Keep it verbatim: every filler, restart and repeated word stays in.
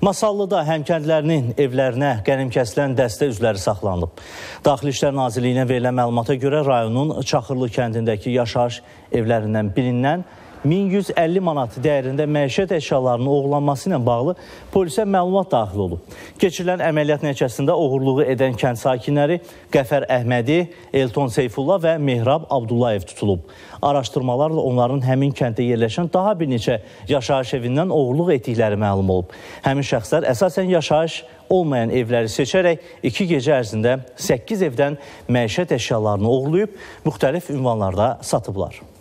Masallıda həmkəndlərinin evlərinə qənim kəsilən dəstə üzvləri saxlanılıb. Daxili İşlər Nazirliyinə verilən məlumata görə rayonun Çaxırlı kəndindəki yaşayış evlərindən birindən min yüz əlli manat dəyərində məişət əşyalarının oğurlanması ilə bağlı polisə məlumat daxil olub. Keçirilən əməliyyat nəticəsində oğurluğu edən kənd sakinləri Qəfər Əhmədi, Elton Seyfullah və Mehrab Abdullayev tutulub. Araşdırmalarla onların həmin kənddə yerləşən daha bir neçə yaşayış evindən oğurluq etdikləri məlum olub. Həmin şəxslər əsasən yaşayış olmayan evləri seçərək iki gecə ərzində səkkiz evdən məişət əşyalarını oğurlayıb, müxtəlif ünvanlarda satıblar.